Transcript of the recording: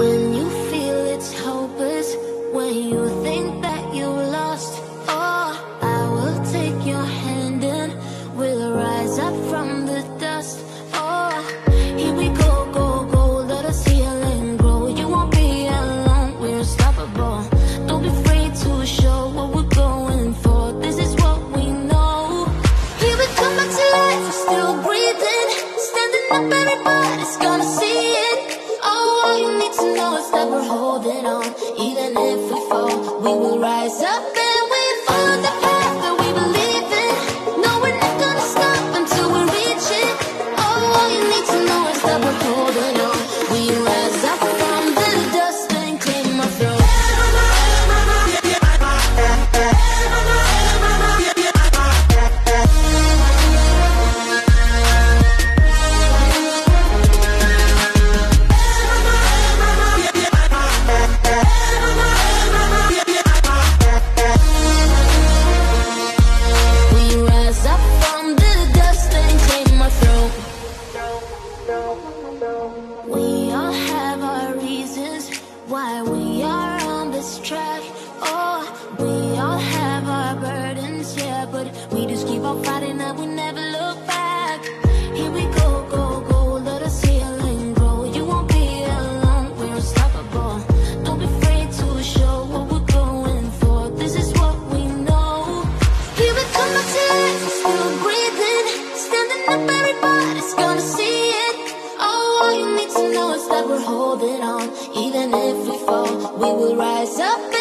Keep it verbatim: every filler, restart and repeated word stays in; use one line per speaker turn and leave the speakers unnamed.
When you feel it's hopeless, when you think that you lost, oh, I will take your hand and we'll rise up from the dust. Oh, here we go, go, go, let us heal and grow. You won't be alone, we're unstoppable. Don't be afraid to show what we're going for. This is what we know. Here we come back to life, we're still breathing. Standing up, everybody's gonna see it. Oh, all you need to know is that we're holding on. Even if we fall, we will rise up and we follow the path that we believe in. No, we're not gonna stop until we reach it. Oh, all you need to know is that we're holding on. We rise up from the dust and claim our throne. We all have our reasons why we are on this track. Oh, we all have our burdens, yeah, but we just keep on fighting and we never look back. Here we go, go, go, let us heal and grow. You won't be alone, we're unstoppable. Don't be afraid to show what we're going for. This is what we know. Here we come back to life, we're still breathing. Standing up, everybody's gonna see it. All you need to know is that we're holding on. Even if we fall, we will rise up.